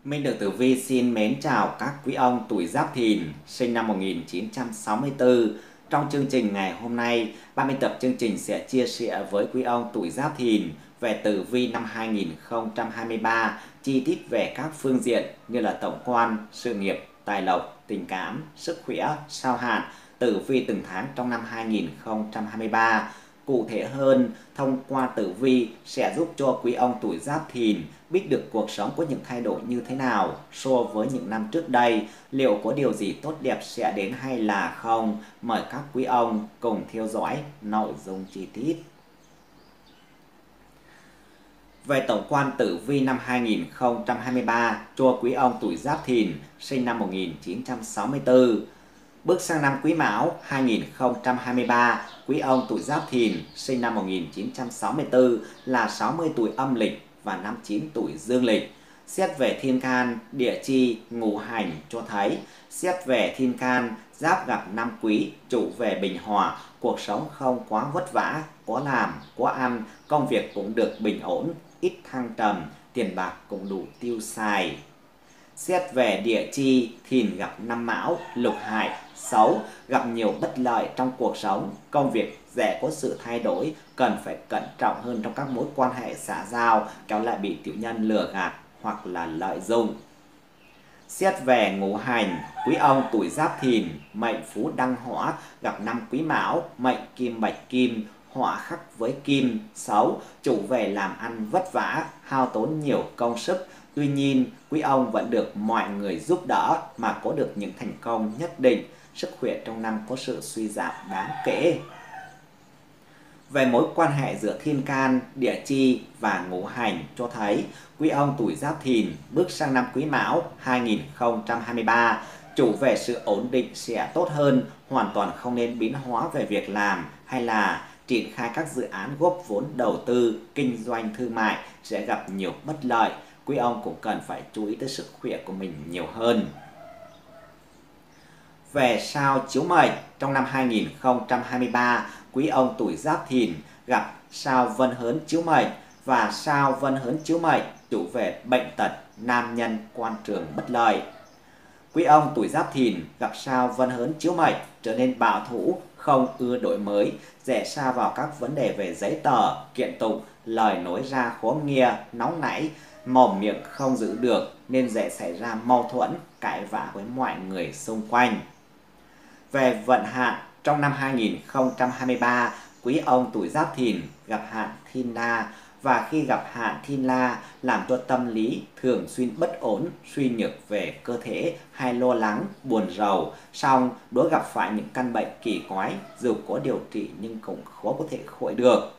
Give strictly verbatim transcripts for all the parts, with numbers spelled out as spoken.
Minh Đường Tử Vi xin mến chào các quý ông tuổi Giáp Thìn sinh năm một nghìn chín trăm sáu mươi tư. Trong chương trình ngày hôm nay, ban biên tập chương trình sẽ chia sẻ với quý ông tuổi Giáp Thìn về tử vi năm hai nghìn không trăm hai mươi ba, chi tiết về các phương diện như là tổng quan, sự nghiệp, tài lộc, tình cảm, sức khỏe, sao hạn, tử vi từng tháng trong năm hai nghìn không trăm hai mươi ba. Cụ thể hơn, thông qua tử vi sẽ giúp cho quý ông tuổi Giáp Thìn biết được cuộc sống có những thay đổi như thế nào so với những năm trước đây, liệu có điều gì tốt đẹp sẽ đến hay là không. Mời các quý ông cùng theo dõi nội dung chi tiết. Về tổng quan tử vi năm hai nghìn không trăm hai mươi ba cho quý ông tuổi Giáp Thìn sinh năm một nghìn chín trăm sáu mươi tư. Bước sang năm Quý Mão hai nghìn không trăm hai mươi ba, quý ông tuổi Giáp Thìn sinh năm một nghìn chín trăm sáu mươi tư là sáu mươi tuổi âm lịch và năm mươi chín tuổi dương lịch. Xét về thiên can, địa chi, ngũ hành cho thấy, xét về thiên can, Giáp gặp năm Quý, chủ về bình hòa, cuộc sống không quá vất vả, có làm, có ăn, công việc cũng được bình ổn, ít thăng trầm, tiền bạc cũng đủ tiêu xài. Xét về địa chi, Thìn gặp năm Mão, lục hại, xấu, gặp nhiều bất lợi trong cuộc sống, công việc dễ có sự thay đổi, cần phải cẩn trọng hơn trong các mối quan hệ xã giao, kéo lại bị tiểu nhân lừa gạt hoặc là lợi dụng. Xét về ngũ hành, quý ông tuổi Giáp Thìn, mệnh Phú Đăng Hỏa, gặp năm Quý Mão, mệnh Kim Bạch Kim, hỏa khắc với kim, xấu, chủ về làm ăn vất vả, hao tốn nhiều công sức. Tuy nhiên, quý ông vẫn được mọi người giúp đỡ mà có được những thành công nhất định. Sức khỏe trong năm có sự suy giảm đáng kể. Về mối quan hệ giữa thiên can, địa chi và ngũ hành cho thấy, quý ông tuổi Giáp Thìn bước sang năm Quý Mão hai nghìn không trăm hai mươi ba, chủ về sự ổn định sẽ tốt hơn, hoàn toàn không nên biến hóa về việc làm hay là triển khai các dự án góp vốn đầu tư, kinh doanh thương mại sẽ gặp nhiều bất lợi. Quý ông cũng cần phải chú ý tới sức khỏe của mình nhiều hơn. Về sao chiếu mệnh, trong năm hai nghìn không trăm hai mươi ba, quý ông tuổi Giáp Thìn gặp sao Vân Hớn chiếu mệnh, và sao Vân Hớn chiếu mệnh chủ về bệnh tật, nam nhân, quan trường bất lợi. Quý ông tuổi Giáp Thìn gặp sao Vân Hớn chiếu mệnh trở nên bảo thủ, không ưa đổi mới, dễ sa vào các vấn đề về giấy tờ, kiện tụng, lời nói ra khó nghe, nóng nảy, mồm miệng không giữ được nên dễ xảy ra mâu thuẫn, cãi vã với mọi người xung quanh. Về vận hạn, trong năm hai nghìn không trăm hai mươi ba, quý ông tuổi Giáp Thìn gặp hạn Thiên La, và khi gặp hạn Thiên La làm cho tâm lý thường xuyên bất ổn, suy nhược về cơ thể hay lo lắng, buồn rầu, song đối gặp phải những căn bệnh kỳ quái, dù có điều trị nhưng cũng khó có thể khỏi được.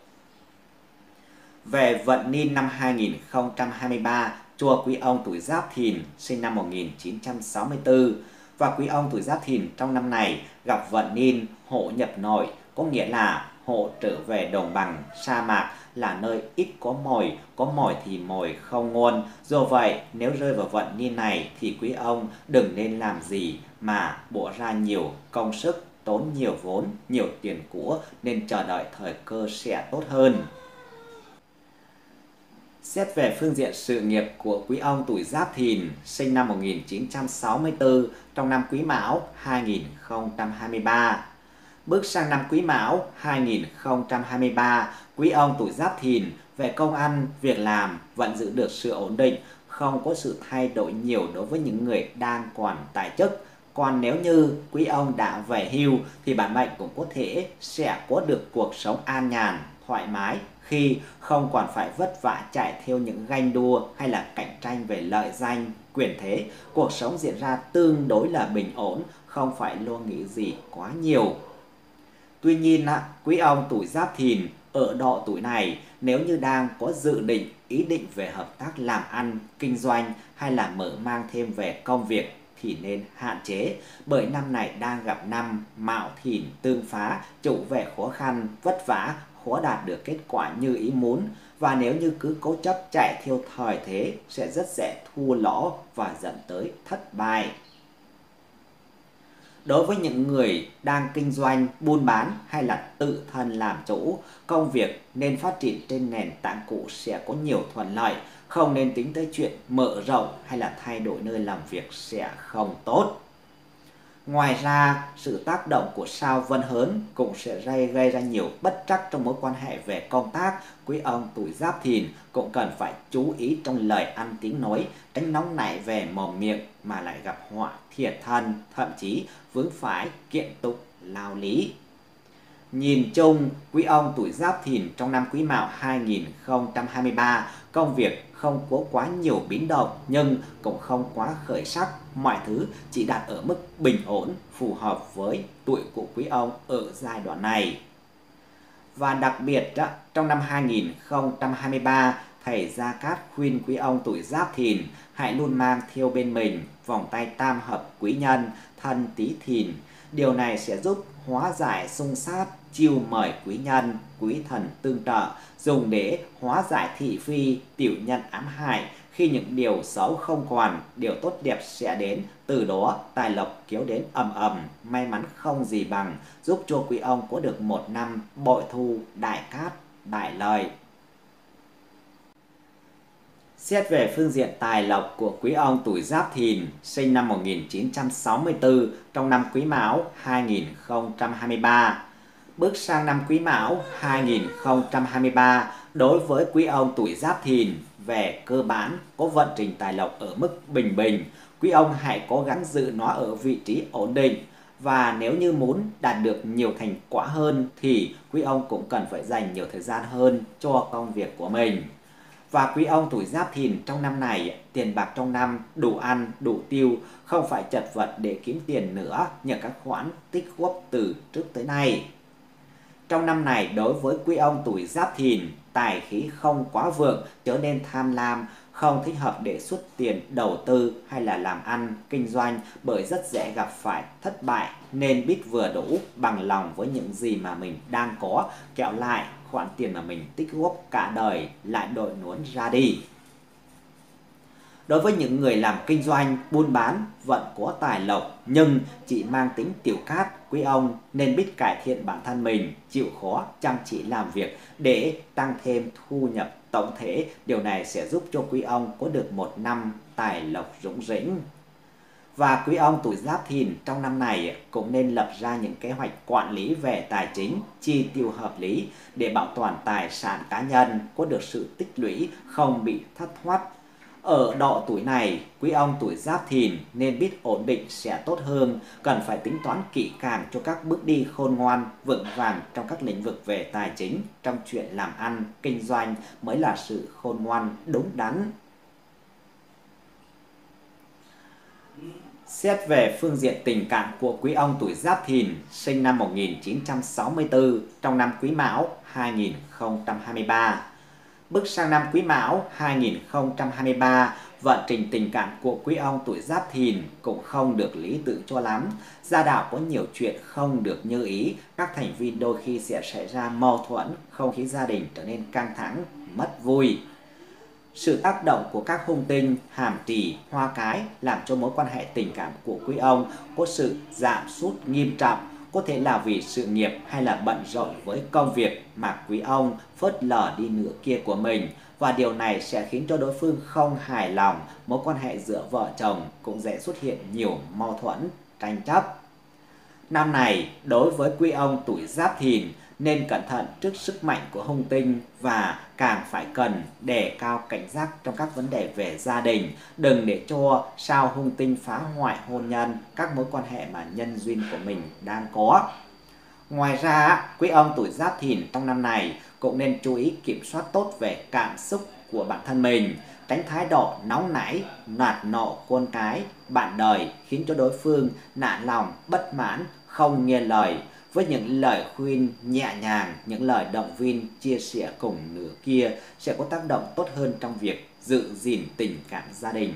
Về vận niên năm hai nghìn không trăm hai mươi ba cho quý ông tuổi Giáp Thìn sinh năm một nghìn chín trăm sáu mươi tư, và quý ông tuổi Giáp Thìn trong năm này gặp vận niên hổ nhập nội, có nghĩa là hổ trở về đồng bằng sa mạc, là nơi ít có mồi, có mồi thì mồi không ngon. Do vậy, nếu rơi vào vận niên này thì quý ông đừng nên làm gì mà bỏ ra nhiều công sức, tốn nhiều vốn, nhiều tiền của, nên chờ đợi thời cơ sẽ tốt hơn. Xét về phương diện sự nghiệp của quý ông tuổi Giáp Thìn sinh năm một nghìn chín trăm sáu mươi tư trong năm Quý Mão hai nghìn không trăm hai mươi ba. Bước sang năm Quý Mão hai nghìn không trăm hai mươi ba, quý ông tuổi Giáp Thìn về công ăn, việc làm vẫn giữ được sự ổn định, không có sự thay đổi nhiều đối với những người đang còn tại chức. Còn nếu như quý ông đã về hưu thì bản mệnh cũng có thể sẽ có được cuộc sống an nhàn, thoải mái, khi không còn phải vất vả chạy theo những ganh đua hay là cạnh tranh về lợi danh, quyền thế. Cuộc sống diễn ra tương đối là bình ổn, không phải lo nghĩ gì quá nhiều. Tuy nhiên, quý ông tuổi Giáp Thìn ở độ tuổi này nếu như đang có dự định, ý định về hợp tác làm ăn, kinh doanh hay là mở mang thêm về công việc thì nên hạn chế, bởi năm này đang gặp năm Mão Thìn tương phá, chủ về khó khăn, vất vả, khó đạt được kết quả như ý muốn, và nếu như cứ cố chấp chạy theo thời thế sẽ rất dễ thua lỗ và dẫn tới thất bại. Đối với những người đang kinh doanh, buôn bán hay là tự thân làm chủ, công việc nên phát triển trên nền tảng cũ sẽ có nhiều thuận lợi, không nên tính tới chuyện mở rộng hay là thay đổi nơi làm việc sẽ không tốt. Ngoài ra, sự tác động của sao Vân Hớn cũng sẽ gây, gây ra nhiều bất trắc trong mối quan hệ về công tác. Quý ông tuổi Giáp Thìn cũng cần phải chú ý trong lời ăn tiếng nói, tránh nóng nảy về mồm miệng mà lại gặp họa thiệt thân, thậm chí vướng phải kiện tụng lao lý. Nhìn chung, quý ông tuổi Giáp Thìn trong năm Quý Mão hai nghìn không trăm hai mươi ba, công việc không có quá nhiều biến động nhưng cũng không quá khởi sắc, mọi thứ chỉ đạt ở mức bình ổn, phù hợp với tuổi của quý ông ở giai đoạn này. Và đặc biệt trong năm hai nghìn không trăm hai mươi ba, thầy Gia Cát khuyên quý ông tuổi Giáp Thìn hãy luôn mang theo bên mình vòng tay tam hợp quý nhân thân Tý Thìn. Điều này sẽ giúp hóa giải xung sát, chiêu mời quý nhân, quý thần tương trợ, dùng để hóa giải thị phi, tiểu nhân ám hại. Khi những điều xấu không còn, điều tốt đẹp sẽ đến, từ đó tài lộc kéo đến ầm ầm, may mắn không gì bằng, giúp cho quý ông có được một năm bội thu, đại cát, đại lợi. Xét về phương diện tài lộc của quý ông tuổi Giáp Thìn sinh năm một nghìn chín trăm sáu mươi tư trong năm Quý Mão hai nghìn không trăm hai mươi ba. Bước sang năm Quý Mão hai nghìn không trăm hai mươi ba, đối với quý ông tuổi Giáp Thìn, về cơ bản có vận trình tài lộc ở mức bình bình. Quý ông hãy cố gắng giữ nó ở vị trí ổn định, và nếu như muốn đạt được nhiều thành quả hơn thì quý ông cũng cần phải dành nhiều thời gian hơn cho công việc của mình. Và quý ông tuổi Giáp Thìn trong năm này, tiền bạc trong năm đủ ăn, đủ tiêu, không phải chật vật để kiếm tiền nữa nhờ các khoản tích góp từ trước tới nay. Trong năm này, đối với quý ông tuổi Giáp Thìn, tài khí không quá vượng, trở nên tham lam, không thích hợp để xuất tiền đầu tư hay là làm ăn, kinh doanh, bởi rất dễ gặp phải thất bại, nên biết vừa đủ bằng lòng với những gì mà mình đang có, kẹo lại khoản tiền mà mình tích góp cả đời lại đội nón ra đi. Đối với những người làm kinh doanh, buôn bán, vẫn có tài lộc nhưng chỉ mang tính tiểu cát, quý ông nên biết cải thiện bản thân mình, chịu khó, chăm chỉ làm việc để tăng thêm thu nhập tổng thể. Điều này sẽ giúp cho quý ông có được một năm tài lộc rủng rỉnh. Và quý ông tuổi Giáp Thìn trong năm này cũng nên lập ra những kế hoạch quản lý về tài chính, chi tiêu hợp lý để bảo toàn tài sản cá nhân có được sự tích lũy, không bị thất thoát. Ở độ tuổi này, quý ông tuổi Giáp Thìn nên biết ổn định sẽ tốt hơn, cần phải tính toán kỹ càng cho các bước đi khôn ngoan, vững vàng trong các lĩnh vực về tài chính, trong chuyện làm ăn, kinh doanh mới là sự khôn ngoan đúng đắn. Xét về phương diện tình cảm của quý ông tuổi Giáp Thìn sinh năm một nghìn chín trăm sáu mươi tư trong năm Quý Mão hai nghìn không trăm hai mươi ba. Bước sang năm Quý Mão hai nghìn không trăm hai mươi ba, vận trình tình cảm của quý ông tuổi Giáp Thìn cũng không được lý tưởng cho lắm. Gia đạo có nhiều chuyện không được như ý, các thành viên đôi khi sẽ xảy ra mâu thuẫn, không khí gia đình trở nên căng thẳng, mất vui. Sự tác động của các hung tinh, hàm trì, hoa cái làm cho mối quan hệ tình cảm của quý ông có sự giảm sút nghiêm trọng, có thể là vì sự nghiệp hay là bận rộn với công việc mà quý ông phớt lờ đi nửa kia của mình, và điều này sẽ khiến cho đối phương không hài lòng. Mối quan hệ giữa vợ chồng cũng dễ xuất hiện nhiều mâu thuẫn, tranh chấp. Năm này, đối với quý ông tuổi Giáp Thìn nên cẩn thận trước sức mạnh của hung tinh, và càng phải cần đề cao cảnh giác trong các vấn đề về gia đình, đừng để cho sao hung tinh phá hoại hôn nhân, các mối quan hệ mà nhân duyên của mình đang có. Ngoài ra, quý ông tuổi Giáp Thìn trong năm này cũng nên chú ý kiểm soát tốt về cảm xúc của bản thân mình, tránh thái độ nóng nảy, nạt nộ con cái, bạn đời, khiến cho đối phương nản lòng, bất mãn, không nghe lời. Với những lời khuyên nhẹ nhàng, những lời động viên, chia sẻ cùng nửa kia sẽ có tác động tốt hơn trong việc giữ gìn tình cảm gia đình.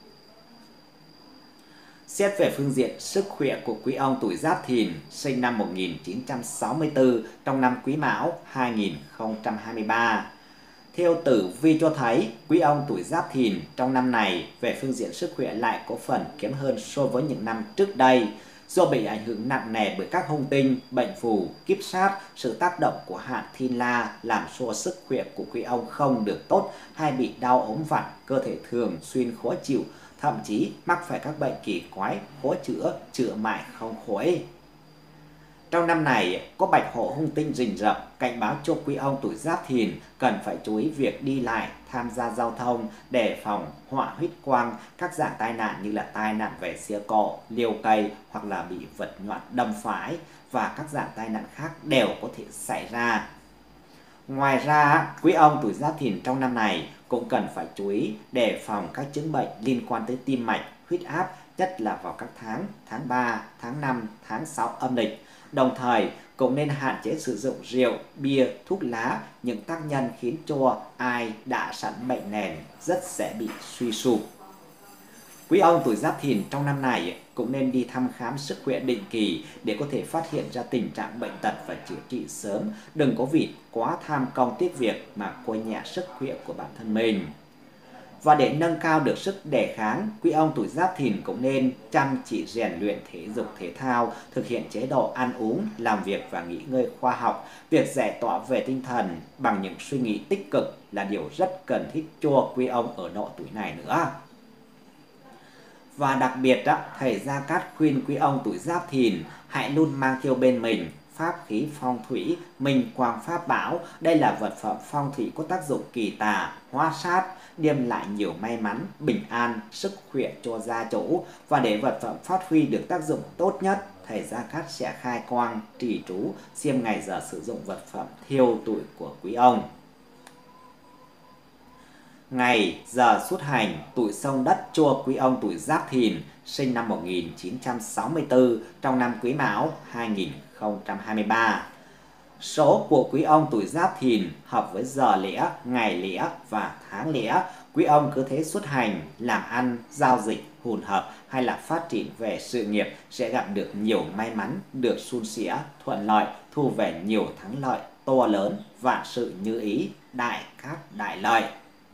Xét về phương diện sức khỏe của quý ông tuổi Giáp Thìn sinh năm một nghìn chín trăm sáu mươi tư trong năm Quý Mão hai nghìn không trăm hai mươi ba. Theo tử vi cho thấy, quý ông tuổi Giáp Thìn trong năm này về phương diện sức khỏe lại có phần kém hơn so với những năm trước đây. Do bị ảnh hưởng nặng nề bởi các hung tinh, bệnh phù, kiếp sát, sự tác động của hạn thiên la làm cho sức khỏe của quý ông không được tốt hay bị đau ốm vặt, cơ thể thường xuyên khó chịu, thậm chí mắc phải các bệnh kỳ quái, khó chữa, chữa mãi không khỏi. Trong năm này, có bạch hổ hung tinh rình rập, cảnh báo cho quý ông tuổi Giáp Thìn cần phải chú ý việc đi lại, tham gia giao thông, đề phòng họa huyết quang, các dạng tai nạn như là tai nạn về xe cộ, liều cây hoặc là bị vật nhọn đâm phải và các dạng tai nạn khác đều có thể xảy ra. Ngoài ra, quý ông tuổi Giáp Thìn trong năm này cũng cần phải chú ý đề phòng các chứng bệnh liên quan tới tim mạch, huyết áp, nhất là vào các tháng tháng ba, tháng năm, tháng sáu âm lịch. Đồng thời, cũng nên hạn chế sử dụng rượu, bia, thuốc lá, những tác nhân khiến cho ai đã sẵn bệnh nền rất dễ bị suy sụp. Quý ông tuổi Giáp Thìn trong năm này cũng nên đi thăm khám sức khỏe định kỳ để có thể phát hiện ra tình trạng bệnh tật và chữa trị sớm. Đừng có vì quá tham công tiếc việc mà coi nhẹ sức khỏe của bản thân mình. Và để nâng cao được sức đề kháng, quý ông tuổi Giáp Thìn cũng nên chăm chỉ rèn luyện thể dục thể thao, thực hiện chế độ ăn uống, làm việc và nghỉ ngơi khoa học. Việc giải tỏa về tinh thần bằng những suy nghĩ tích cực là điều rất cần thiết cho quý ông ở độ tuổi này nữa. Và đặc biệt, thầy Gia Cát khuyên quý ông tuổi Giáp Thìn hãy luôn mang theo bên mình pháp khí phong thủy, minh quang pháp bảo. Đây là vật phẩm phong thủy có tác dụng kỳ tà, hóa sát, đem lại nhiều may mắn, bình an, sức khỏe cho gia chủ. Và để vật phẩm phát huy được tác dụng tốt nhất, thầy Gia Cát sẽ khai quang, trì chú, xem ngày giờ sử dụng vật phẩm theo tuổi của quý ông. Ngày, giờ xuất hành, tuổi xông đất cho quý ông tuổi Giáp Thìn, sinh năm một nghìn chín trăm sáu mươi tư, trong năm Quý Mão hai nghìn không trăm hai mươi ba. Số của quý ông tuổi Giáp Thìn hợp với giờ lẻ, ngày lẻ và tháng lẻ. Quý ông cứ thế xuất hành, làm ăn, giao dịch, hùn hợp hay là phát triển về sự nghiệp sẽ gặp được nhiều may mắn, được suôn sẻ, thuận lợi, thu về nhiều thắng lợi to lớn, vạn sự như ý, đại cát đại lợi.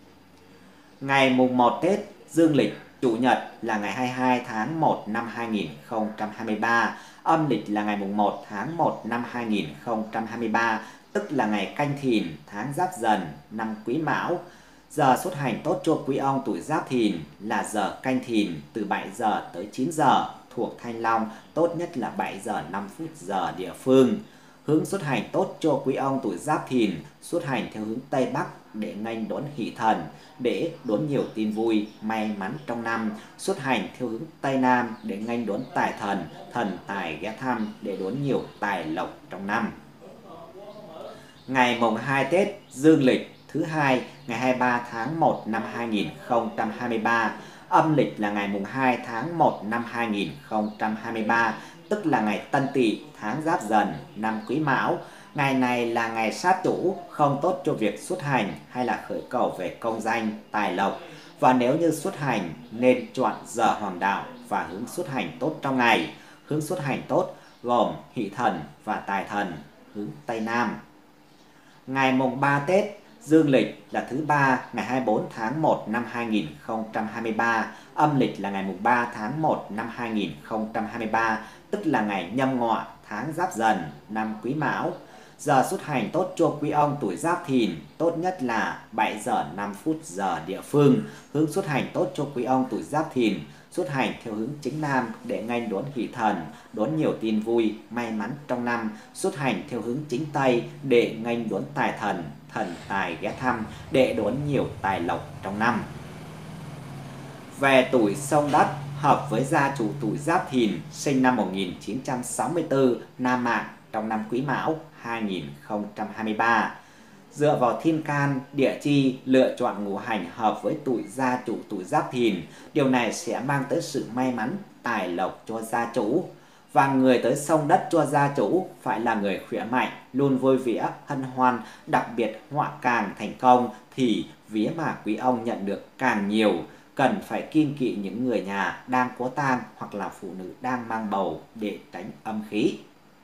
Ngày mùng một Tết Dương lịch, Chủ nhật là ngày hai mươi hai tháng một năm hai nghìn không trăm hai mươi ba, âm lịch là ngày mùng một tháng một năm hai nghìn không trăm hai mươi ba, tức là ngày Canh Thìn, tháng Giáp Dần, năm Quý Mão. Giờ xuất hành tốt cho quý ông tuổi Giáp Thìn là giờ Canh Thìn từ bảy giờ tới chín giờ, thuộc Thanh Long, tốt nhất là bảy giờ năm phút giờ địa phương. Hướng xuất hành tốt cho quý ông tuổi Giáp Thìn, xuất hành theo hướng Tây Bắc để nghênh đón hỷ thần, để đón nhiều tin vui, may mắn trong năm. Xuất hành theo hướng Tây Nam để nghênh đón tài thần, thần tài ghé thăm để đón nhiều tài lộc trong năm. Ngày mùng hai Tết Dương lịch, thứ hai, ngày hai mươi ba tháng một năm hai nghìn không trăm hai mươi ba, âm lịch là ngày mùng hai tháng một năm hai nghìn không trăm hai mươi ba, tức là ngày Tân Tỵ, tháng Giáp Dần, năm Quý Mão. Ngày này là ngày sát chủ, không tốt cho việc xuất hành hay là khởi cầu về công danh, tài lộc. Và nếu như xuất hành nên chọn giờ hoàng đạo và hướng xuất hành tốt trong ngày. Hướng xuất hành tốt gồm hỷ thần và tài thần, hướng Tây Nam. Ngày mùng ba Tết Dương lịch là thứ ba, ngày hai mươi bốn tháng một năm hai nghìn không trăm hai mươi ba, âm lịch là ngày mùng ba tháng một năm hai nghìn không trăm hai mươi ba, tức là ngày Nhâm Ngọ, tháng Giáp Dần, năm Quý Mão. Giờ xuất hành tốt cho quý ông tuổi Giáp Thìn, tốt nhất là bảy giờ năm phút giờ địa phương. Hướng xuất hành tốt cho quý ông tuổi Giáp Thìn, xuất hành theo hướng chính Nam để nghênh đón hỷ thần, đón nhiều tin vui, may mắn trong năm. Xuất hành theo hướng chính Tây để nghênh đón tài thần, thần tài ghé thăm để đón nhiều tài lộc trong năm. Về tuổi xông đất, hợp với gia chủ tuổi Giáp Thìn, sinh năm một nghìn chín trăm sáu mươi tư, nam mạng, trong năm Quý Mão hai nghìn không trăm hai mươi ba. Dựa vào thiên can, địa chi, lựa chọn ngũ hành hợp với tuổi gia chủ tuổi Giáp Thìn. Điều này sẽ mang tới sự may mắn, tài lộc cho gia chủ. Và người tới xông đất cho gia chủ phải là người khỏe mạnh, luôn vui vẻ, hân hoan. Đặc biệt họa càng thành công thì vía mà quý ông nhận được càng nhiều. Cần phải kiêng kỵ những người nhà đang có tang hoặc là phụ nữ đang mang bầu để tránh âm khí.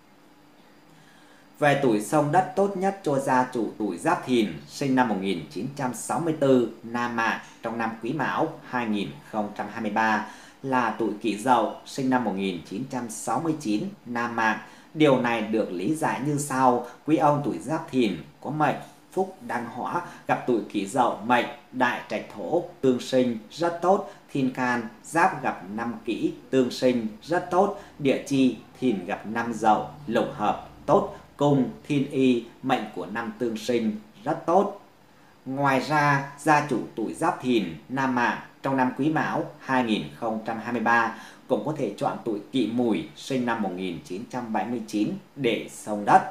Về tuổi xông đất tốt nhất cho gia chủ tuổi Giáp Thìn, sinh năm một nghìn chín trăm sáu mươi tư, nam mạng, trong năm Quý Mão hai nghìn không trăm hai mươi ba. là tuổi Kỷ Dậu, sinh năm một nghìn chín trăm sáu mươi chín, nam mạng. Điều này được lý giải như sau: quý ông tuổi Giáp Thìn có mệnh phúc đăng hỏa, gặp tuổi Kỷ Dậu mệnh đại trạch thổ tương sinh rất tốt. Thiên can Giáp gặp năm Kỷ tương sinh rất tốt. Địa chi Thìn gặp năm Dậu lục hợp tốt. Cung Thiên y mệnh của năm tương sinh rất tốt. Ngoài ra, gia chủ tuổi Giáp Thìn nam mạng trong năm Quý Mão hai nghìn không trăm hai mươi ba cũng có thể chọn tuổi Kỷ Mùi sinh năm một nghìn chín trăm bảy mươi chín để xông đất.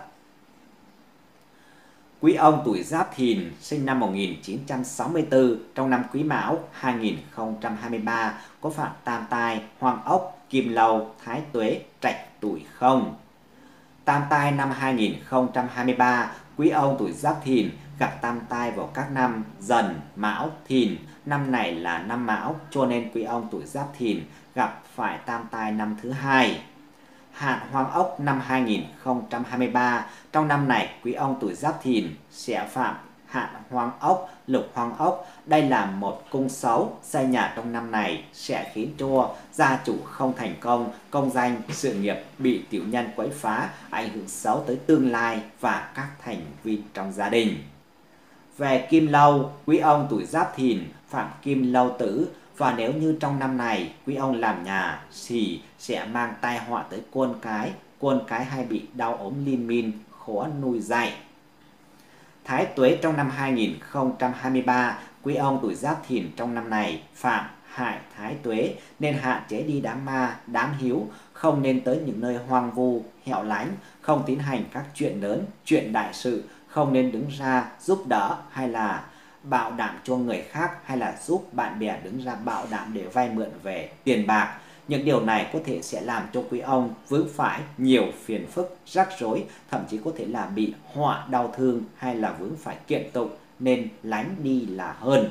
Quý ông tuổi Giáp Thìn sinh năm một nghìn chín trăm sáu mươi tư trong năm Quý Mão hai nghìn không trăm hai mươi ba có phạm tam tai, hoàng ốc, kim lâu, thái tuế, trạch tuổi không. Tam tai năm hai nghìn không trăm hai mươi ba, quý ông tuổi Giáp Thìn gặp tam tai vào các năm Dần, Mão, Thìn. Năm này là năm Mão, cho nên quý ông tuổi Giáp Thìn gặp phải tam tai năm thứ hai. Hạn Hoàng ốc năm hai nghìn không trăm hai mươi ba, trong năm này quý ông tuổi Giáp Thìn sẽ phạm hạn Hoàng ốc, lục Hoàng ốc. Đây là một cung xấu, xây nhà trong năm này sẽ khiến cho gia chủ không thành công, công danh, sự nghiệp bị tiểu nhân quấy phá, ảnh hưởng xấu tới tương lai và các thành viên trong gia đình. Về kim lâu, quý ông tuổi Giáp Thìn phạm kim lâu tử, và nếu như trong năm này quý ông làm nhà thì sẽ mang tai họa tới con cái, con cái hay bị đau ốm liên miên, khó nuôi dạy. Thái tuế trong năm hai nghìn không trăm hai mươi ba, quý ông tuổi Giáp Thìn trong năm này phạm hại thái tuế nên hạn chế đi đám ma, đám hiếu, không nên tới những nơi hoang vu, hẻo lánh, không tiến hành các chuyện lớn, chuyện đại sự, không nên đứng ra giúp đỡ hay là bảo đảm cho người khác, hay là giúp bạn bè đứng ra bảo đảm để vay mượn về tiền bạc. Những điều này có thể sẽ làm cho quý ông vướng phải nhiều phiền phức, rắc rối, thậm chí có thể là bị họa đau thương hay là vướng phải kiện tụng, nên lánh đi là hơn.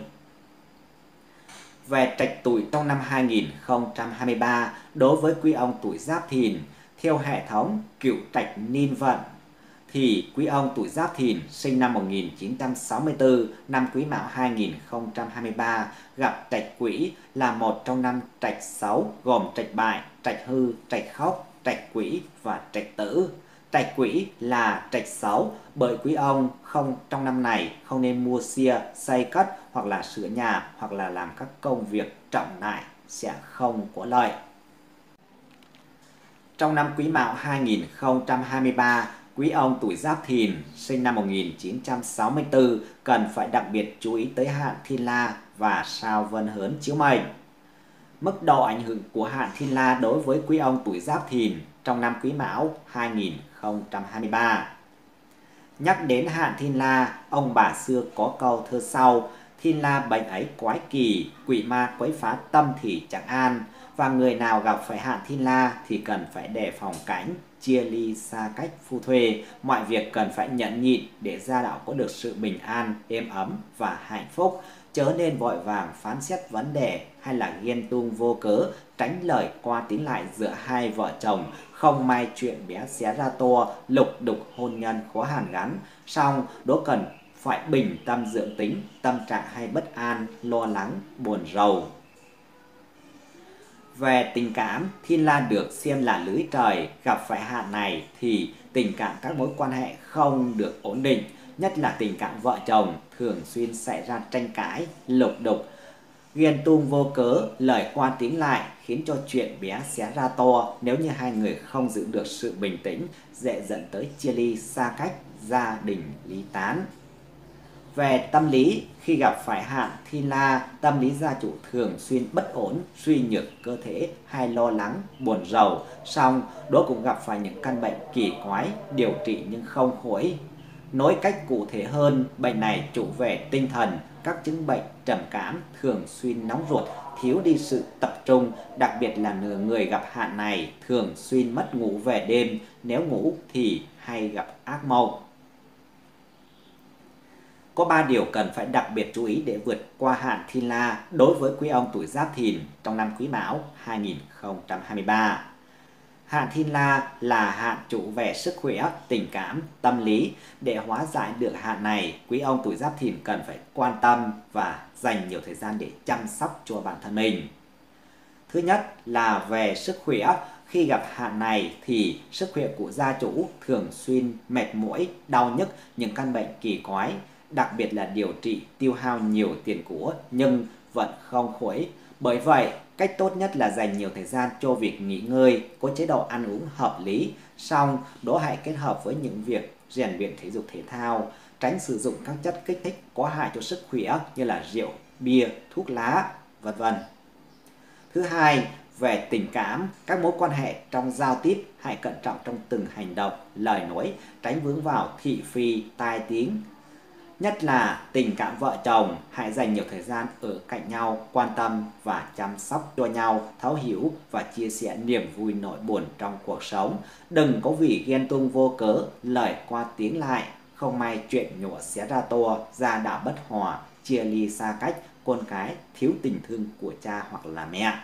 Về trạch tuổi trong năm hai nghìn không trăm hai mươi ba, đối với quý ông tuổi Giáp Thìn, theo hệ thống cửu trạch niên vận, thì quý ông tuổi Giáp Thìn sinh năm một nghìn chín trăm sáu mươi tư, năm Quý Mão hai nghìn không trăm hai mươi ba gặp trạch quỹ là một trong năm trạch xấu, gồm trạch bại, trạch hư, trạch khóc, trạch quỹ và trạch tử. Trạch quỹ là trạch xấu, bởi quý ông không trong năm này không nên mua xia, xây cất hoặc là sửa nhà, hoặc là làm các công việc trọng đại sẽ không có lợi. Trong năm Quý Mão hai nghìn không trăm hai mươi ba, quý ông tuổi Giáp Thìn sinh năm một nghìn chín trăm sáu mươi tư cần phải đặc biệt chú ý tới hạn Thiên La và sao Vân Hớn chiếu mệnh. Mức độ ảnh hưởng của hạn Thiên La đối với quý ông tuổi Giáp Thìn trong năm Quý Mão hai nghìn không trăm hai mươi ba. Nhắc đến hạn Thiên La, ông bà xưa có câu thơ sau: Thiên La bệnh ấy quái kỳ, quỷ ma quấy phá tâm thì chẳng an. Và người nào gặp phải hạn Thiên La thì cần phải đề phòng cảnh chia ly xa cách phu thuê, mọi việc cần phải nhẫn nhịn để gia đạo có được sự bình an, êm ấm và hạnh phúc, chớ nên vội vàng phán xét vấn đề hay là ghen tuông vô cớ, tránh lời qua tiếng lại giữa hai vợ chồng, không may chuyện bé xé ra to, lục đục hôn nhân khó hàn gắn. Song đó cần phải bình tâm dưỡng tính, tâm trạng hay bất an, lo lắng, buồn rầu. Về tình cảm, Thiên La được xem là lưới trời, gặp phải hạn này thì tình cảm các mối quan hệ không được ổn định, nhất là tình cảm vợ chồng thường xuyên xảy ra tranh cãi, lục đục, ghen tuông vô cớ, lời qua tiếng lại khiến cho chuyện bé xé ra to. Nếu như hai người không giữ được sự bình tĩnh, dễ dẫn tới chia ly xa cách, gia đình ly tán. Về tâm lý, khi gặp phải hạn Thiên La, tâm lý gia chủ thường xuyên bất ổn, suy nhược cơ thể hay lo lắng, buồn rầu. Song đó cũng gặp phải những căn bệnh kỳ quái, điều trị nhưng không khỏi. Nói cách cụ thể hơn, bệnh này chủ về tinh thần, các chứng bệnh trầm cảm, thường xuyên nóng ruột, thiếu đi sự tập trung, đặc biệt là nửa người gặp hạn này thường xuyên mất ngủ về đêm, nếu ngủ thì hay gặp ác mộng. Có ba điều cần phải đặc biệt chú ý để vượt qua hạn Thiên La đối với quý ông tuổi Giáp Thìn trong năm Quý Mão hai nghìn không trăm hai mươi ba. Hạn Thiên La là hạn chủ về sức khỏe, tình cảm, tâm lý. Để hóa giải được hạn này, quý ông tuổi Giáp Thìn cần phải quan tâm và dành nhiều thời gian để chăm sóc cho bản thân mình. Thứ nhất là về sức khỏe. Khi gặp hạn này thì sức khỏe của gia chủ thường xuyên mệt mỏi, đau nhức, những căn bệnh kỳ quái, đặc biệt là điều trị tiêu hao nhiều tiền của nhưng vẫn không khỏi. Bởi vậy, cách tốt nhất là dành nhiều thời gian cho việc nghỉ ngơi, có chế độ ăn uống hợp lý, xong đó hãy kết hợp với những việc rèn luyện thể dục thể thao, tránh sử dụng các chất kích thích có hại cho sức khỏe như là rượu, bia, thuốc lá, vân vân. Thứ hai, về tình cảm, các mối quan hệ trong giao tiếp hãy cẩn trọng trong từng hành động, lời nói, tránh vướng vào thị phi, tai tiếng. Nhất là tình cảm vợ chồng, hãy dành nhiều thời gian ở cạnh nhau, quan tâm và chăm sóc cho nhau, thấu hiểu và chia sẻ niềm vui nỗi buồn trong cuộc sống. Đừng có vì ghen tuông vô cớ, lời qua tiếng lại, không may chuyện nhỏ xé ra to, gia đạo bất hòa, chia ly xa cách, con cái thiếu tình thương của cha hoặc là mẹ.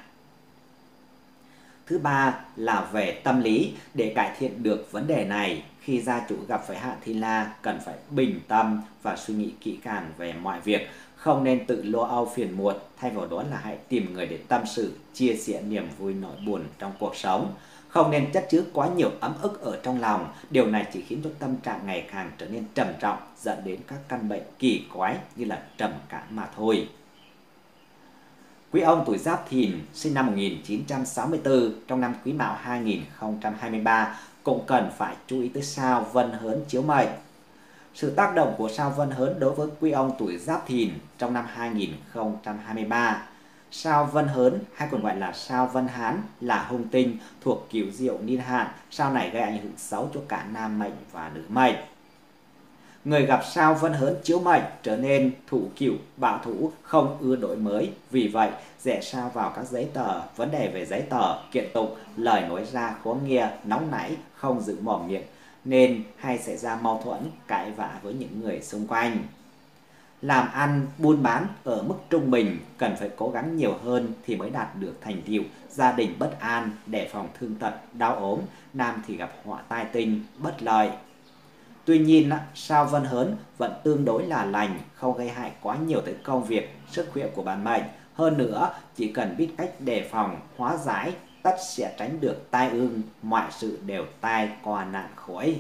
Thứ ba là về tâm lý. Để cải thiện được vấn đề này, khi gia chủ gặp phải hạn thi la, cần phải bình tâm và suy nghĩ kỹ càng về mọi việc, không nên tự lo âu phiền muộn, thay vào đó là hãy tìm người để tâm sự, chia sẻ niềm vui nỗi buồn trong cuộc sống. Không nên chất chứa quá nhiều ấm ức ở trong lòng, điều này chỉ khiến cho tâm trạng ngày càng trở nên trầm trọng, dẫn đến các căn bệnh kỳ quái như là trầm cảm mà thôi. Quý ông tuổi Giáp Thìn sinh năm một nghìn chín trăm sáu mươi tư trong năm Quý Mão hai nghìn không trăm hai mươi ba cũng cần phải chú ý tới sao Vân Hớn chiếu mệnh. Sự tác động của sao Vân Hớn đối với quý ông tuổi Giáp Thìn trong năm hai nghìn không trăm hai mươi ba. Sao Vân Hớn hay còn gọi là sao Vân Hán là hung tinh thuộc cửu diệu niên hạn, sao này gây ảnh hưởng xấu cho cả nam mệnh và nữ mệnh. Người gặp sao Vân Hớn chiếu mệnh trở nên thủ cửu, bảo thủ, không ưa đổi mới. Vì vậy, rẽ sao vào các giấy tờ, vấn đề về giấy tờ, kiện tụng, lời nói ra khó nghe, nóng nảy, không giữ mồm miệng, nên hay xảy ra mâu thuẫn, cãi vã với những người xung quanh. Làm ăn, buôn bán ở mức trung bình, cần phải cố gắng nhiều hơn thì mới đạt được thành tựu. Gia đình bất an, đề phòng thương tật, đau ốm, nam thì gặp họa tai tinh, bất lợi. Tuy nhiên, sao Vân Hớn vẫn tương đối là lành, không gây hại quá nhiều tới công việc, sức khỏe của bản mệnh. Hơn nữa, chỉ cần biết cách đề phòng, hóa giải, tất sẽ tránh được tai ương, mọi sự đều tai qua nạn khỏi.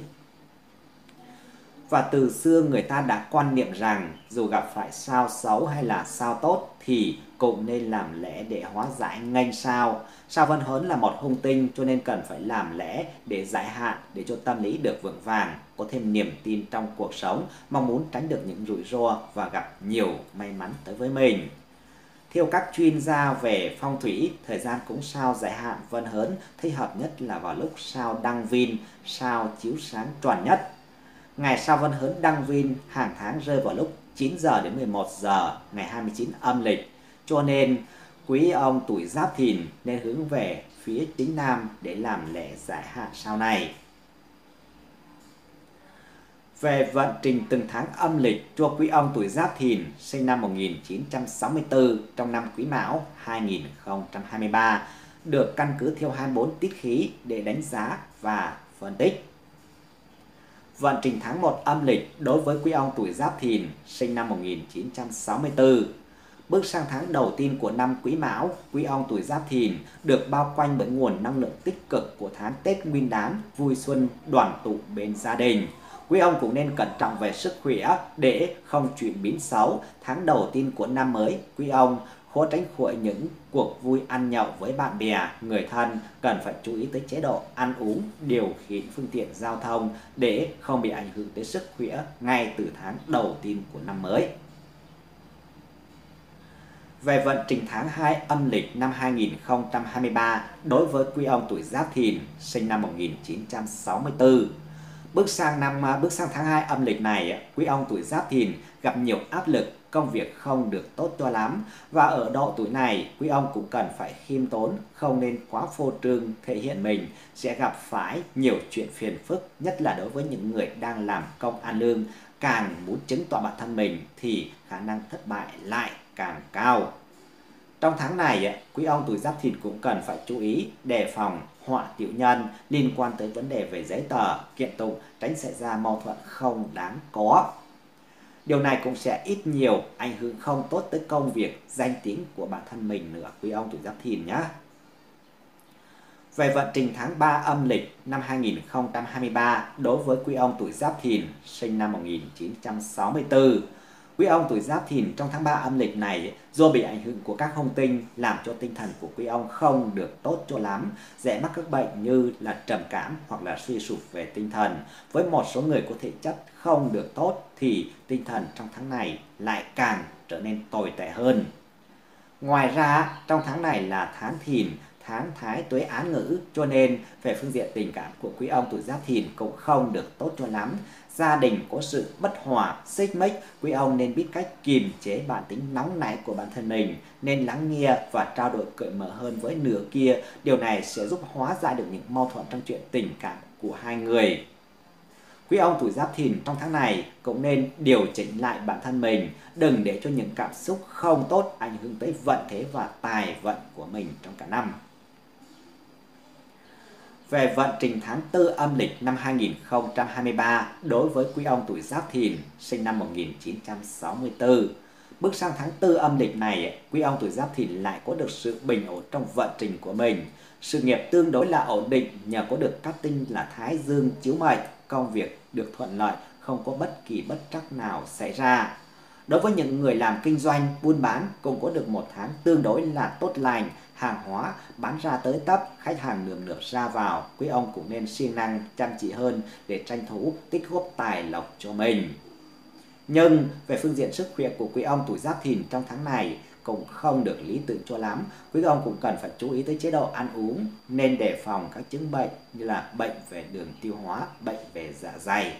Và từ xưa người ta đã quan niệm rằng dù gặp phải sao xấu hay là sao tốt thì cũng nên làm lễ để hóa giải nghênh sao. Sao Vân Hớn là một hung tinh cho nên cần phải làm lễ để giải hạn, để cho tâm lý được vững vàng, có thêm niềm tin trong cuộc sống, mong muốn tránh được những rủi ro và gặp nhiều may mắn tới với mình. Theo các chuyên gia về phong thủy, thời gian cúng sao giải hạn Vân Hớn thích hợp nhất là vào lúc sao đăng vin, sao chiếu sáng tròn nhất. Ngày sao Vân Hớn đăng vin hàng tháng rơi vào lúc chín giờ đến mười một giờ ngày hai mươi chín âm lịch. Cho nên quý ông tuổi Giáp Thìn nên hướng về phía chính nam để làm lễ giải hạn sau này. Về vận trình từng tháng âm lịch cho quý ông tuổi Giáp Thìn sinh năm một nghìn chín trăm sáu mươi tư trong năm Quý Mão hai nghìn không trăm hai mươi ba được căn cứ theo hai mươi bốn tiết khí để đánh giá và phân tích. Vận trình tháng một âm lịch đối với quý ông tuổi Giáp Thìn sinh năm một nghìn chín trăm sáu mươi tư. Bước sang tháng đầu tiên của năm Quý Mão, quý ông tuổi Giáp Thìn được bao quanh bởi nguồn năng lượng tích cực của tháng Tết Nguyên đán, vui xuân, đoàn tụ bên gia đình. Quý ông cũng nên cẩn trọng về sức khỏe để không chuyển biến xấu. Tháng đầu tiên của năm mới, quý ông khó tránh khỏi những cuộc vui ăn nhậu với bạn bè, người thân, cần phải chú ý tới chế độ ăn uống, điều khiển phương tiện giao thông để không bị ảnh hưởng tới sức khỏe ngay từ tháng đầu tiên của năm mới. Về vận trình tháng hai âm lịch năm hai nghìn không trăm hai mươi ba đối với quý ông tuổi Giáp Thìn sinh năm một nghìn chín trăm sáu mươi tư. Bước sang năm bước sang tháng hai âm lịch này, quý ông tuổi Giáp Thìn gặp nhiều áp lực, công việc không được tốt cho lắm, và ở độ tuổi này quý ông cũng cần phải khiêm tốn, không nên quá phô trương thể hiện mình, sẽ gặp phải nhiều chuyện phiền phức, nhất là đối với những người đang làm công ăn lương, càng muốn chứng tỏ bản thân mình thì khả năng thất bại lại càng cao. Trong tháng này, quý ông tuổi Giáp Thìn cũng cần phải chú ý đề phòng họa tiểu nhân liên quan tới vấn đề về giấy tờ, kiện tụng, tránh xảy ra mâu thuẫn không đáng có. Điều này cũng sẽ ít nhiều ảnh hưởng không tốt tới công việc, danh tiếng của bản thân mình nữa, quý ông tuổi Giáp Thìn nhé. Về vận trình tháng ba âm lịch năm hai nghìn không trăm hai mươi ba đối với quý ông tuổi Giáp Thìn sinh năm một nghìn chín trăm sáu mươi tư. Quý ông tuổi Giáp Thìn trong tháng ba âm lịch này do bị ảnh hưởng của các hung tinh làm cho tinh thần của quý ông không được tốt cho lắm, dễ mắc các bệnh như là trầm cảm hoặc là suy sụp về tinh thần. Với một số người có thể chất không được tốt thì tinh thần trong tháng này lại càng trở nên tồi tệ hơn. Ngoài ra trong tháng này là tháng Thìn, tháng Thái Tuế Án Ngữ, cho nên về phương diện tình cảm của quý ông tuổi Giáp Thìn cũng không được tốt cho lắm. Gia đình có sự bất hòa, xích mích, quý ông nên biết cách kiềm chế bản tính nóng nảy của bản thân mình, nên lắng nghe và trao đổi cởi mở hơn với nửa kia. Điều này sẽ giúp hóa giải được những mâu thuẫn trong chuyện tình cảm của hai người. Quý ông tuổi Giáp Thìn trong tháng này cũng nên điều chỉnh lại bản thân mình, đừng để cho những cảm xúc không tốt ảnh hưởng tới vận thế và tài vận của mình trong cả năm. Về vận trình tháng tư âm lịch năm hai nghìn không trăm hai mươi ba đối với quý ông tuổi Giáp Thìn sinh năm một nghìn chín trăm sáu mươi tư. Bước sang tháng tư âm lịch này, quý ông tuổi Giáp Thìn lại có được sự bình ổn trong vận trình của mình. Sự nghiệp tương đối là ổn định nhờ có được các tinh là Thái Dương chiếu mệnh, công việc được thuận lợi, không có bất kỳ bất trắc nào xảy ra. Đối với những người làm kinh doanh, buôn bán cũng có được một tháng tương đối là tốt lành, hàng hóa bán ra tới tấp, khách hàng nườm nượp ra vào. Quý ông cũng nên siêng năng chăm chỉ hơn để tranh thủ tích góp tài lộc cho mình. Nhưng về phương diện sức khỏe của quý ông tuổi Giáp Thìn trong tháng này cũng không được lý tưởng cho lắm. Quý ông cũng cần phải chú ý tới chế độ ăn uống, nên đề phòng các chứng bệnh như là bệnh về đường tiêu hóa, bệnh về dạ dày.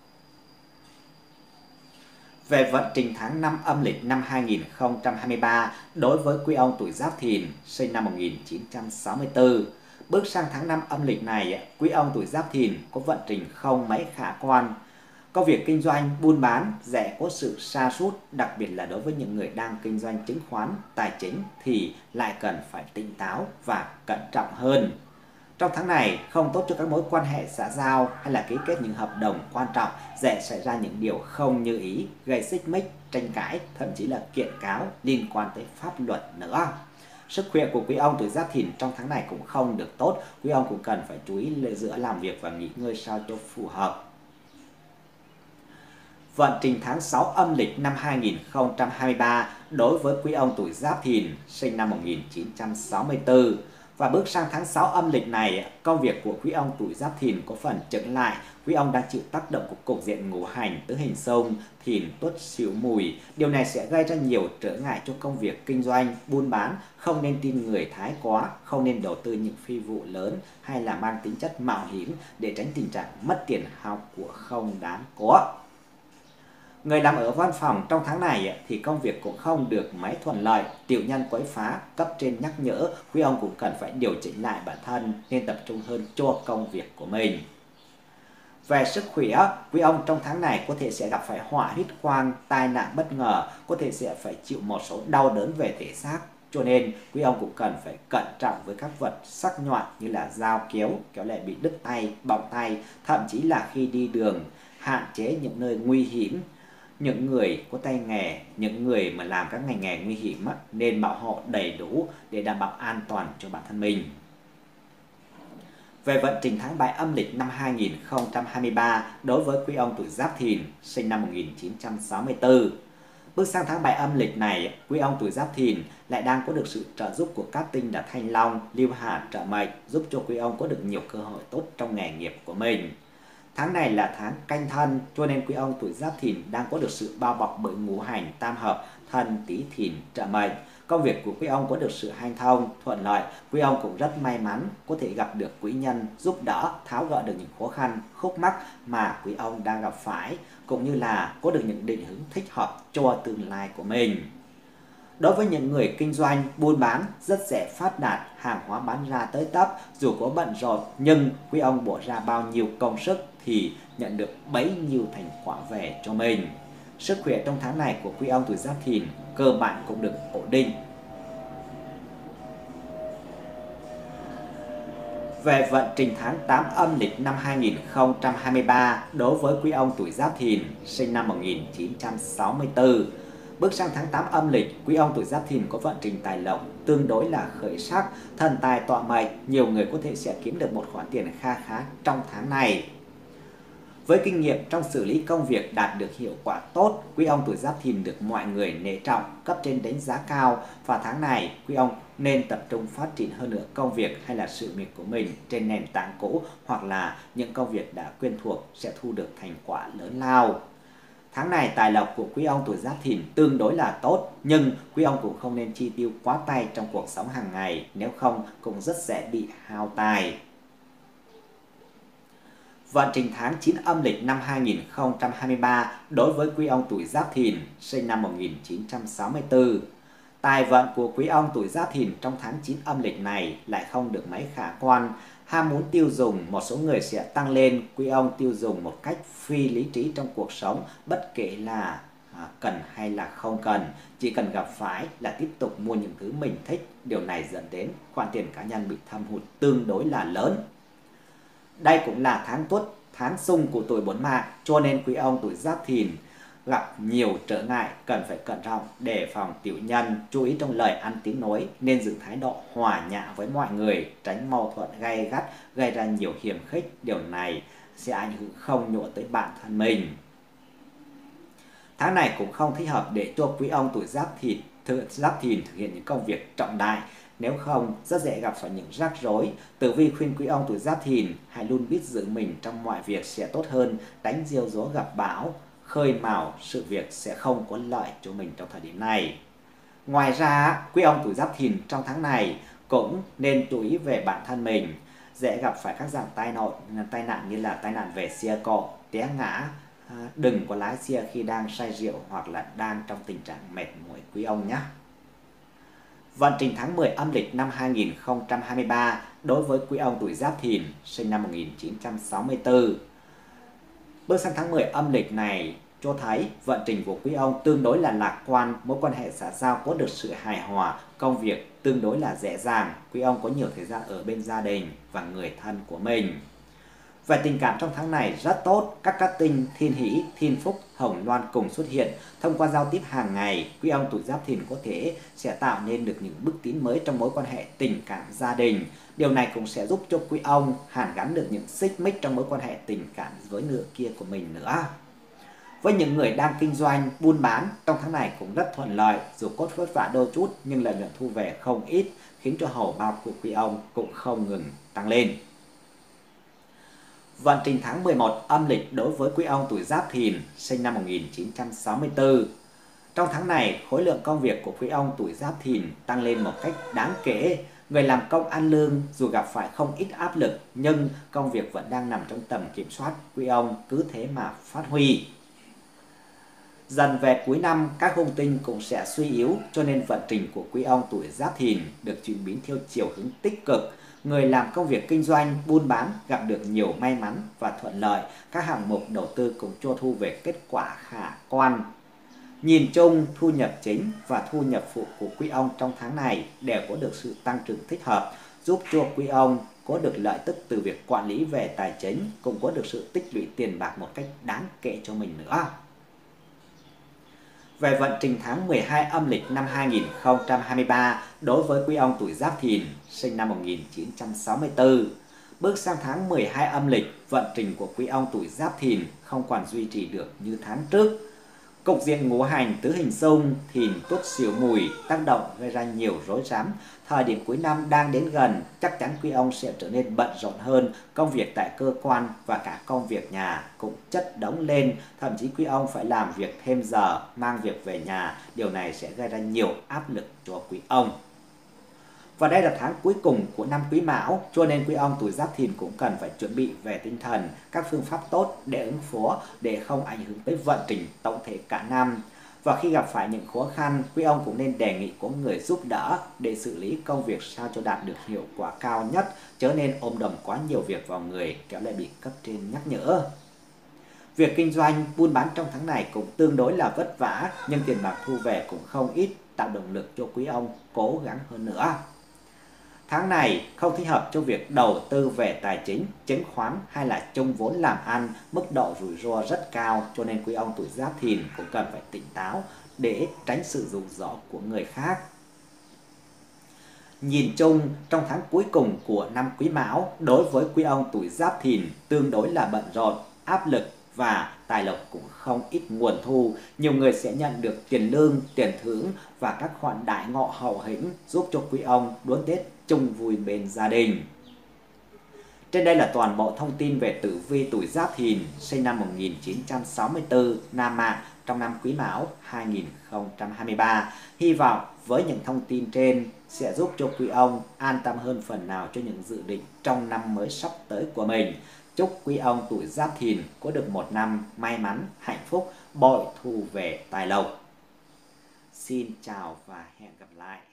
Về vận trình tháng năm âm lịch năm hai nghìn không trăm hai mươi ba đối với quý ông tuổi Giáp Thìn sinh năm một nghìn chín trăm sáu mươi tư. Bước sang tháng năm âm lịch này, quý ông tuổi Giáp Thìn có vận trình không mấy khả quan. Công việc kinh doanh, buôn bán dễ có sự sa sút, đặc biệt là đối với những người đang kinh doanh chứng khoán, tài chính thì lại cần phải tỉnh táo và cẩn trọng hơn. Trong tháng này không tốt cho các mối quan hệ xã giao hay là ký kết những hợp đồng quan trọng, dễ xảy ra những điều không như ý, gây xích mích, tranh cãi, thậm chí là kiện cáo liên quan tới pháp luật nữa. Sức khỏe của quý ông tuổi Giáp Thìn trong tháng này cũng không được tốt, quý ông cũng cần phải chú ý giữa làm việc và nghỉ ngơi sao cho phù hợp. Vận trình tháng sáu âm lịch năm hai nghìn không trăm hai mươi ba đối với quý ông tuổi Giáp Thìn sinh năm một nghìn chín trăm sáu mươi tư. Và bước sang tháng sáu âm lịch này, công việc của quý ông tuổi Giáp Thìn có phần chững lại. Quý ông đang chịu tác động của cục diện ngũ hành tứ hình xông, Thìn, Tuất, Sửu, Mùi. Điều này sẽ gây ra nhiều trở ngại cho công việc kinh doanh, buôn bán. Không nên tin người thái quá, không nên đầu tư những phi vụ lớn hay là mang tính chất mạo hiểm để tránh tình trạng mất tiền học của không đáng có. Người làm ở văn phòng trong tháng này thì công việc cũng không được mấy thuận lợi, tiểu nhân quấy phá, cấp trên nhắc nhở, quý ông cũng cần phải điều chỉnh lại bản thân nên tập trung hơn cho công việc của mình. Về sức khỏe, quý ông trong tháng này có thể sẽ gặp phải họa huyết quang, tai nạn bất ngờ, có thể sẽ phải chịu một số đau đớn về thể xác. Cho nên quý ông cũng cần phải cẩn trọng với các vật sắc nhọn như là dao kéo, kéo lại bị đứt tay, bỏng tay, thậm chí là khi đi đường, hạn chế những nơi nguy hiểm. Những người có tay nghề, những người mà làm các ngành nghề nguy hiểm á, nên bảo hộ đầy đủ để đảm bảo an toàn cho bản thân mình. Về vận trình tháng bảy âm lịch năm hai nghìn không trăm hai mươi ba đối với quý ông tuổi Giáp Thìn sinh năm một nghìn chín trăm sáu mươi tư. Bước sang tháng bảy âm lịch này, quý ông tuổi Giáp Thìn lại đang có được sự trợ giúp của các tinh là Thanh Long, Lưu Hà trợ mệnh, giúp cho quý ông có được nhiều cơ hội tốt trong nghề nghiệp của mình. Tháng này là tháng Canh Thân, cho nên quý ông tuổi Giáp Thìn đang có được sự bao bọc bởi ngũ hành tam hợp Thân, Tý, Thìn trợ mệnh. Công việc của quý ông có được sự hanh thông, thuận lợi, quý ông cũng rất may mắn có thể gặp được quý nhân giúp đỡ, tháo gỡ được những khó khăn, khúc mắc mà quý ông đang gặp phải, cũng như là có được những định hướng thích hợp cho tương lai của mình. Đối với những người kinh doanh, buôn bán rất dễ phát đạt, hàng hóa bán ra tới tấp, dù có bận rộn nhưng quý ông bỏ ra bao nhiêu công sức thì nhận được bấy nhiêu thành quả về cho mình. Sức khỏe trong tháng này của quý ông tuổi Giáp Thìn cơ bản cũng được ổn định. Về vận trình tháng tám âm lịch năm hai nghìn không trăm hai mươi ba đối với quý ông tuổi Giáp Thìn sinh năm một nghìn chín trăm sáu mươi tư. Bước sang tháng tám âm lịch, quý ông tuổi Giáp Thìn có vận trình tài lộc tương đối là khởi sắc, thần tài tọa mệnh, nhiều người có thể sẽ kiếm được một khoản tiền kha khá trong tháng này. Với kinh nghiệm trong xử lý công việc đạt được hiệu quả tốt, quý ông tuổi Giáp Thìn được mọi người nể trọng, cấp trên đánh giá cao, và tháng này quý ông nên tập trung phát triển hơn nữa công việc hay là sự nghiệp của mình trên nền tảng cũ, hoặc là những công việc đã quen thuộc sẽ thu được thành quả lớn lao. Tháng này tài lộc của quý ông tuổi Giáp Thìn tương đối là tốt, nhưng quý ông cũng không nên chi tiêu quá tay trong cuộc sống hàng ngày, nếu không cũng rất dễ bị hao tài. Vận trình tháng chín âm lịch năm hai nghìn không trăm hai mươi ba đối với quý ông tuổi Giáp Thìn sinh năm một nghìn chín trăm sáu mươi tư. Tài vận của quý ông tuổi Giáp Thìn trong tháng chín âm lịch này lại không được mấy khả quan. Ham muốn tiêu dùng một số người sẽ tăng lên, quý ông tiêu dùng một cách phi lý trí trong cuộc sống, bất kể là à, cần hay là không cần, chỉ cần gặp phải là tiếp tục mua những thứ mình thích. Điều này dẫn đến khoản tiền cá nhân bị thâm hụt tương đối là lớn. Đây cũng là tháng Tuất, tháng xung của tuổi Bổn Mạng, cho nên quý ông tuổi Giáp Thìn gặp nhiều trở ngại, cần phải cẩn trọng, đề phòng tiểu nhân, chú ý trong lời ăn tiếng nói, nên giữ thái độ hòa nhã với mọi người, tránh mâu thuẫn gay gắt, gây ra nhiều hiểm khích. Điều này sẽ ảnh hưởng không nhỏ tới bản thân mình. Tháng này cũng không thích hợp để cho quý ông tuổi Giáp Thìn, Giáp Thìn thực hiện những công việc trọng đại, nếu không rất dễ gặp phải những rắc rối. Tử vi khuyên quý ông tuổi Giáp Thìn hãy luôn biết giữ mình trong mọi việc sẽ tốt hơn, tránh gieo gió gặp bão, khơi mào sự việc sẽ không có lợi cho mình trong thời điểm này. Ngoài ra, quý ông tuổi Giáp Thìn trong tháng này cũng nên chú ý về bản thân mình, dễ gặp phải các dạng tai nạn, tai nạn như là tai nạn về xe cộ, té ngã. Đừng có lái xe khi đang say rượu hoặc là đang trong tình trạng mệt mỏi quý ông nhé. Vận trình tháng mười âm lịch năm hai nghìn không trăm hai mươi ba đối với quý ông tuổi Giáp Thìn sinh năm một nghìn chín trăm sáu mươi tư. Bước sang tháng mười âm lịch này cho thấy vận trình của quý ông tương đối là lạc quan, mối quan hệ xã giao có được sự hài hòa, công việc tương đối là dễ dàng, quý ông có nhiều thời gian ở bên gia đình và người thân của mình. Về tình cảm trong tháng này rất tốt, các cát tinh, thiên hỷ, thiên phúc, hồng loan cùng xuất hiện. Thông qua giao tiếp hàng ngày, quý ông tuổi Giáp Thìn có thể sẽ tạo nên được những bước tiến mới trong mối quan hệ tình cảm gia đình. Điều này cũng sẽ giúp cho quý ông hàn gắn được những xích mích trong mối quan hệ tình cảm với nửa kia của mình nữa. Với những người đang kinh doanh, buôn bán, trong tháng này cũng rất thuận lợi, dù có vất vả đôi chút nhưng lợi nhuận thu về không ít, khiến cho hầu bao của quý ông cũng không ngừng tăng lên. Vận trình tháng mười một âm lịch đối với quý ông tuổi Giáp Thìn sinh năm một nghìn chín trăm sáu mươi tư. Trong tháng này, khối lượng công việc của quý ông tuổi Giáp Thìn tăng lên một cách đáng kể. Người làm công ăn lương dù gặp phải không ít áp lực, nhưng công việc vẫn đang nằm trong tầm kiểm soát, quý ông cứ thế mà phát huy. Dần về cuối năm, các hung tinh cũng sẽ suy yếu, cho nên vận trình của quý ông tuổi Giáp Thìn được chuyển biến theo chiều hướng tích cực. Người làm công việc kinh doanh, buôn bán gặp được nhiều may mắn và thuận lợi. Các hạng mục đầu tư cũng cho thu về kết quả khả quan. Nhìn chung, thu nhập chính và thu nhập phụ của quý ông trong tháng này đều có được sự tăng trưởng thích hợp, giúp cho quý ông có được lợi tức từ việc quản lý về tài chính, cũng có được sự tích lũy tiền bạc một cách đáng kể cho mình nữa. Về vận trình tháng mười hai âm lịch năm hai nghìn không trăm hai mươi ba đối với quý ông tuổi Giáp Thìn sinh năm một nghìn chín trăm sáu mươi tư. Bước sang tháng mười hai âm lịch, vận trình của quý ông tuổi Giáp Thìn không còn duy trì được như tháng trước. Cục diện ngũ hành tứ hình xung, Thìn, Tuất, Sửu, Mùi tác động gây ra nhiều rối rắm. Thời điểm cuối năm đang đến gần, chắc chắn quý ông sẽ trở nên bận rộn hơn, công việc tại cơ quan và cả công việc nhà cũng chất đống lên, thậm chí quý ông phải làm việc thêm giờ, mang việc về nhà, điều này sẽ gây ra nhiều áp lực cho quý ông. Và đây là tháng cuối cùng của năm Quý Mão, cho nên quý ông tuổi Giáp Thìn cũng cần phải chuẩn bị về tinh thần, các phương pháp tốt để ứng phó, để không ảnh hưởng tới vận trình tổng thể cả năm. Và khi gặp phải những khó khăn, quý ông cũng nên đề nghị có người giúp đỡ để xử lý công việc sao cho đạt được hiệu quả cao nhất, chớ nên ôm đồm quá nhiều việc vào người, kéo lại bị cấp trên nhắc nhở. Việc kinh doanh, buôn bán trong tháng này cũng tương đối là vất vả, nhưng tiền bạc thu về cũng không ít, tạo động lực cho quý ông cố gắng hơn nữa. Tháng này không thích hợp cho việc đầu tư về tài chính, chứng khoán hay là chung vốn làm ăn, mức độ rủi ro rất cao, cho nên quý ông tuổi Giáp Thìn cũng cần phải tỉnh táo để tránh sự rủi ro của người khác. Nhìn chung, trong tháng cuối cùng của năm Quý Mão, đối với quý ông tuổi Giáp Thìn tương đối là bận rộn, áp lực và tài lộc cũng không ít nguồn thu. Nhiều người sẽ nhận được tiền lương, tiền thưởng và các khoản đại ngọ hậu hĩnh giúp cho quý ông đón Tết chung vui bên gia đình. Trên đây là toàn bộ thông tin về tử vi tuổi Giáp Thìn sinh năm một nghìn chín trăm sáu mươi tư Nam Mạng trong năm Quý Mão hai nghìn không trăm hai mươi ba. Hy vọng với những thông tin trên sẽ giúp cho quý ông an tâm hơn phần nào cho những dự định trong năm mới sắp tới của mình. Chúc quý ông tuổi Giáp Thìn có được một năm may mắn, hạnh phúc, bội thu về tài lộc. Xin chào và hẹn gặp lại.